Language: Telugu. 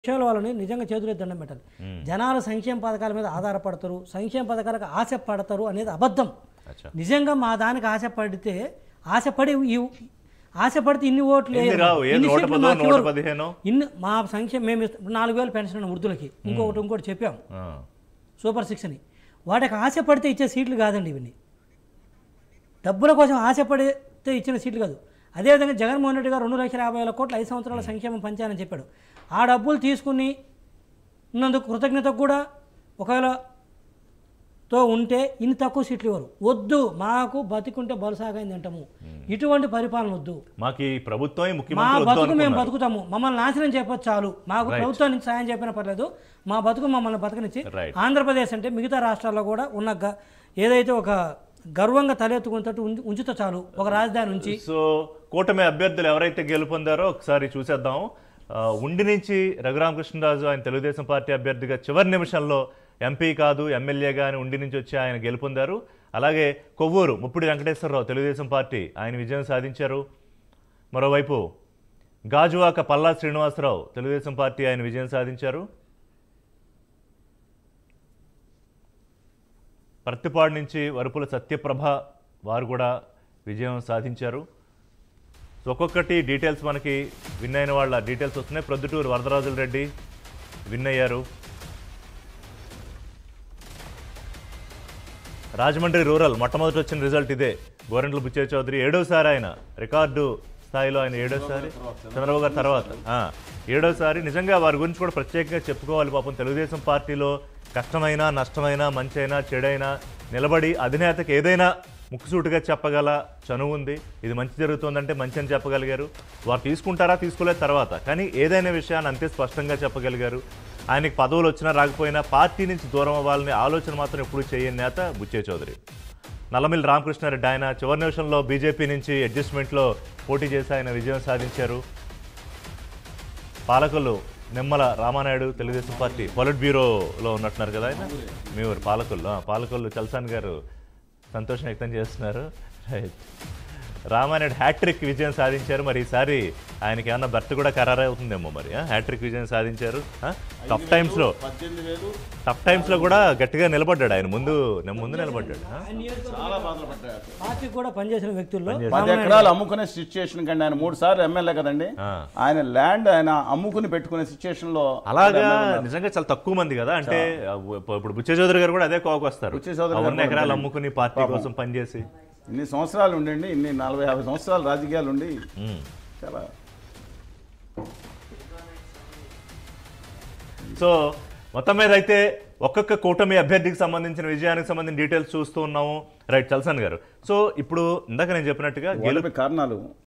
విషయాల వాళ్ళని నిజంగా చేతులెత్తి దండం పెట్టాలి. జనాలు సంక్షేమ పథకాల మీద ఆధారపడతారు, సంక్షేమ పథకాలకు ఆశపడతారు అనేది అబద్ధం. నిజంగా మా దానికి ఆశపడితే ఇన్ని ఓట్లు ఇన్ని మా సంక్షేమ మేము 4,000 పెన్షన్ వృద్ధులకి ఇంకోటి చెప్పాం సూపర్ 6 అని. వాటికి ఆశపడితే ఇచ్చే సీట్లు కాదండి ఇవన్నీ. డబ్బుల కోసం ఆశపడితే ఇచ్చిన సీట్లు కాదు. అదేవిధంగా జగన్మోహన్ రెడ్డి గారు 2,50,000 కోట్ల 5 సంవత్సరాల సంక్షేమం పంచాలని చెప్పాడు. ఆ డబ్బులు తీసుకుని ఉన్నందుకు కృతజ్ఞతకు కూడా ఒకవేళతో ఉంటే ఇన్ని తక్కువ సీట్లు ఇవ్వరు. వద్దు, మాకు బతికుంటే బలుసాగైంది అంటాము. ఇటువంటి పరిపాలన వద్దు. మాకు ప్రభుత్వం మా బతుకు మేము బతుకుతాము, మమ్మల్ని నాశనం చెప్పొచ్చు చాలు. మాకు ప్రభుత్వం నుంచి సాయం చెప్పినా పర్లేదు, మా బతుకు మమ్మల్ని బతకనిచ్చి. ఆంధ్రప్రదేశ్ అంటే మిగతా రాష్ట్రాల్లో కూడా ఉన్న ఏదైతే ఒక గర్వంగా తలెత్తుకున్నట్టు ఉంచుతా చాలు ఒక రాజధాని నుంచి. సో కూటమి అభ్యర్థులు ఎవరైతే గెలుపొందారో ఒకసారి చూసేద్దాం. ఉండి నుంచి రఘురామకృష్ణరాజు ఆయన తెలుగుదేశం పార్టీ అభ్యర్థిగా చివరి నిమిషంలో ఎంపీ కాదు ఎమ్మెల్యేగా అని ఉండి నుంచి వచ్చి ఆయన గెలుపొందారు. అలాగే కొవ్వూరు ముప్పిడి వెంకటేశ్వరరావు తెలుగుదేశం పార్టీ ఆయన విజయం సాధించారు. మరోవైపు గాజువాక పల్లా శ్రీనివాసరావు తెలుగుదేశం పార్టీ ఆయన విజయం సాధించారు. పర్తిపాడు నుంచి వరుపుల సత్యప్రభ వారు కూడా విజయం సాధించారు. ఒక్కొక్కటి డీటెయిల్స్ మనకి విన్ అయిన వాళ్ళ డీటెయిల్స్ వస్తున్నాయి. ప్రొద్దుటూరు వరదరాజుల రెడ్డి విన్ అయ్యారు. రాజమండ్రి రూరల్ మొట్టమొదటి వచ్చిన రిజల్ట్ ఇదే. గోరెంట్ల బుచ్చయ్య చౌదరి 7వసారి ఆయన రికార్డు స్థాయిలో ఆయన 7వసారి చంద్రబాబు గారి తర్వాత 7వసారి. నిజంగా వారి గురించి కూడా ప్రత్యేకంగా చెప్పుకోవాలి. పాపం తెలుగుదేశం పార్టీలో కష్టమైనా నష్టమైనా మంచైనా చెడైనా నిలబడి అధినేతకు ఏదైనా ముక్కుసూటిగా చెప్పగల చనువు ఉంది. ఇది మంచి జరుగుతుందంటే మంచి అని చెప్పగలిగారు. వారు తీసుకుంటారా తీసుకోలేదు తర్వాత, కానీ ఏదైనా విషయాన్ని అంతే స్పష్టంగా చెప్పగలిగారు. ఆయనకి పదవులు వచ్చినా రాకపోయినా పార్టీ నుంచి దూరం అవ్వాలనే ఆలోచన మాత్రం ఎప్పుడు చేయని నేత బుచ్చయ్య చౌదరి. నల్లమిల్లి రామకృష్ణారెడ్డి ఆయన చివరి నిమిషంలో బీజేపీ నుంచి అడ్జస్ట్మెంట్లో పోటీ చేసి ఆయన విజయం సాధించారు. పాలకులు నిమ్మల రామానాయుడు తెలుగుదేశం పార్టీ పొలిట్ బ్యూరోలో ఉన్నట్టున్నారు కదా ఆయన. మీ ఊరు పాలకొల్లు చల్సాన్ గారు సంతోషం వ్యక్తం చేస్తున్నారు. రామానాయుడు హ్యాట్రిక్ విజయం సాధించారు. మరి ఈసారి ఆయనకి ఏమన్నా బర్త్ కూడా ఖరారు అవుతుందేమో. మరి హ్యాట్రిక్ విజయం సాధించారు. టఫ్ టైమ్స్లో కూడా గట్టిగా నిలబడ్డాడు ఆయన. ముందు నిలబడ్డాడు. పార్టీ కూడా పనిచేసిన వ్యక్తుల్లో 10 ఎకరాలు అమ్ముకునే సిచ్యుయేషన్ కండి. ఆయన 3 సార్లు ఎమ్మెల్యే కదండి. ఆయన ల్యాండ్ ఆయన అమ్ముకుని పెట్టుకునే సిచ్యుయేషన్ లో అలాగా నిజంగా చాలా తక్కువ మంది కదా. అంటే ఇప్పుడు బుచ్చయ్య చౌదరి గారు కూడా అదే కోవకు వస్తారు. 100 ఎకరాలు అమ్ముకుని పార్టీ కోసం పనిచేసి ఇన్ని సంవత్సరాలు ఉండండి, ఇన్ని 40-50 సంవత్సరాలు రాజకీయాలు ఉండి చాలా. సో మొత్తం మీద అయితే ఒక్కొక్క కూటమి అభ్యర్థికి సంబంధించిన విజయానికి సంబంధించిన డీటెయిల్స్ చూస్తూ ఉన్నాము. రైట్ చల్సాన్ గారు. సో ఇప్పుడు ఇందాక నేను చెప్పినట్టుగా గెలుపు కారణాలు